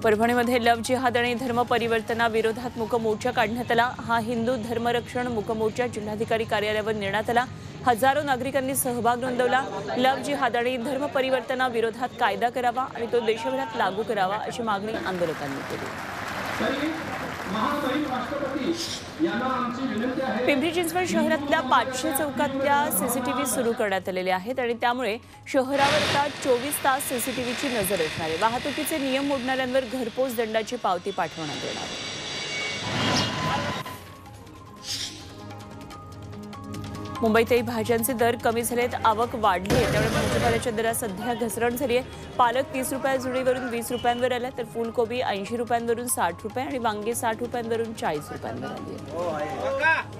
परभणीमध्ये लव जिहाद आणि धर्म परिवर्तनाविरोधात मूक मोर्चा काढण्यात आला। हा हिंदू धर्मरक्षण मूक मोर्चा जिल्हाधिकारी कार्यालयावर नेण्यात आला। हजारो नागरिकांनी सहभाग नोंदवला। लव जिहाद आणि धर्म परिवर्तनाविरोधात कायदा करावा आणि तो देशभरात लागू करावा अशी मागणी आंदोलकांनी केली। पिंपरी चिंचवड शहरातल्या 500 चौकातल्या सीसीटीव्ही सुरू करण्यात आलेले आहेत आणि त्यामुळे शहरावर आता 24 तास सीसीटीव्हीची नजर असणार आहे। वाहतुकीचे नियम मोडणाऱ्यांवर घरपोच दंडाची पावती पाठवण्यात येणार आहे। मुंबईतही भाज्यांचे दर कमी झालेत, आवक वाढली आहे, त्यामुळे भाजीपाल्याच्या दरात सध्या घसरण झाली आहे। पालक 30 रुपये जुडीवरून 20 रुपयांवर आला, तर फुलकोबी 80 रुपयांवरून 60 रुपये आणि वांगे 60 रुपयांवरून 40 रुपयांवर आली आहे।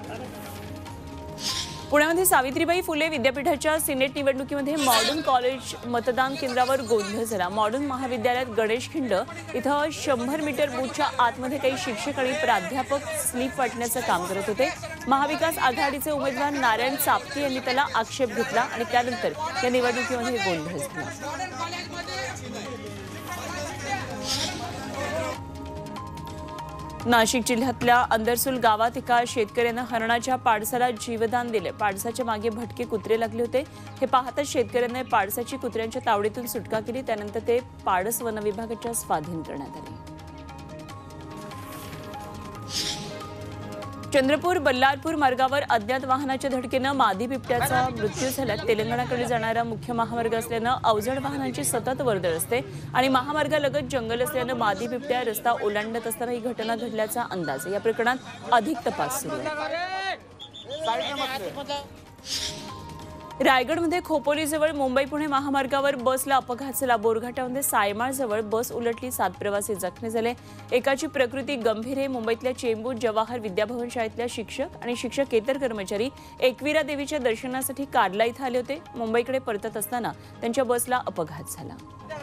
पुण्यामध्ये सावित्रीबाई फुले विद्यापीठाच्या सिनेट निवडणुकीमध्ये मॉडर्न कॉलेज मतदान केंद्रावर गोंधळ झाला। मॉडर्न महाविद्यालयात गणेश खिंड इथं 100 मीटर बूथच्या आतमध्ये काही शिक्षक आणि प्राध्यापक स्लिप वाटण्याचं काम करत होते। महाविकास आघाडीचे उमेदवार नारायण चापके यांनी त्याला आक्षेप घेतला आणि त्यानंतर या निवडणुकीमध्ये गोंधळ झाला। नाशिक जिल्ह्यातल्या अंदरसूल गावात एका शेतकऱ्यानं हरणाच्या पाडसाला जीवदान दिले। पाडसाच्या मागे भटके कुत्रे लागले होते। हे पाहताच शेतकऱ्याने पाडसाची कुत्र्यांच्या तावडीतून सुटका केली, त्यानंतर ते पाडस वनविभागाच्या स्वाधीन करण्यात आले। चंद्रपूर बल्लारपूर मार्गावर अज्ञात वाहनाच्या धडकेनं मादी बिबट्याचा मृत्यू झाला। तेलंगणाकडे जाणारा मुख्य महामार्ग असल्यानं अवजड वाहनांची सतत वर्दळ असते आणि महामार्गालगत जंगल असल्यानं मादी बिबट्या रस्ता ओलांडत असताना ही घटना घडल्याचा अंदाज आहे। या प्रकरणात अधिक तपास सुरू आहे। रायगडमध्ये खोपोलीजवळ मुंबई पुणे महामार्गावर बसला अपघात झाला। बोरघाटामध्ये सायमाळजवळ बस उलटली, 7 प्रवासी जखमी झाले। एकाची प्रकृती गंभीर आहे। मुंबईतल्या चेंबूर जवाहर विद्याभवन शाळेतल्या शिक्षक आणि शिक्षकेतर कर्मचारी एकविरा देवीच्या दर्शनासाठी कार्ला इथं आले होते। मुंबईकडे परतत असताना त्यांच्या बसला अपघात झाला।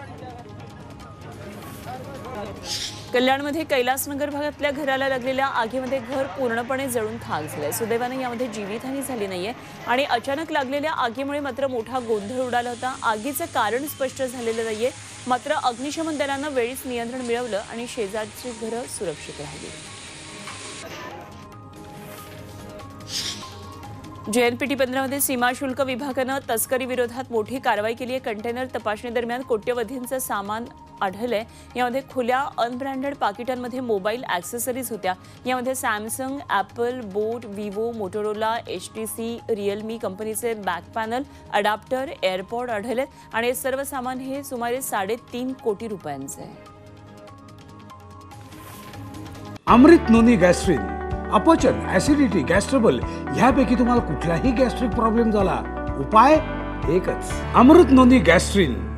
कल्याणमध्ये कैलासनगर भागातल्या घराला लागलेल्या आगीमध्ये घर पूर्णपणे जळून खाक झाले। सुदैवाने यामध्ये जीवितहानी झाली नाहीये आणि अचानक लागलेल्या आगीमुळे मात्र मोठा गोंधळ उडाला होता। आगीचं कारण स्पष्ट झालेलं नाहीये, मात्र अग्निशमन दलानं वेळीच नियंत्रण मिळवलं आणि शेजारची घरं सुरक्षित राहिली। JNPT 15 मध्ये सीमा शुल्क विभागानं तस्करी विरोधात मोठी कारवाई केली आहे। कंटेनर तपासणी दरम्यान कोट्यवधींचं सामान आढळलंय। यामध्ये खुल्या अनब्रँडेड पाकिटांमध्ये मोबाईल ॲक्सेसरीज होत्या। यामध्ये Samsung, Apple, boAt, Vivo, Motorola, HTC, Realme कंपनीचे बॅक पॅनल, अडॅप्टर, एअरपॉड आढळलेत आणि हे सर्व सामान हे सुमारे 3.5 कोटी रुपयांचे आहे। अमृत नोनी गॅस्ट्रिन, अपचन, ऍसिडिटी, गॅस्ट्रबल ह्यापैकी तुम्हाला कुठलाही गॅस्ट्रिक प्रॉब्लेम झाला, उपाय एकच, अमृत नोनी गॅस्ट्रिन।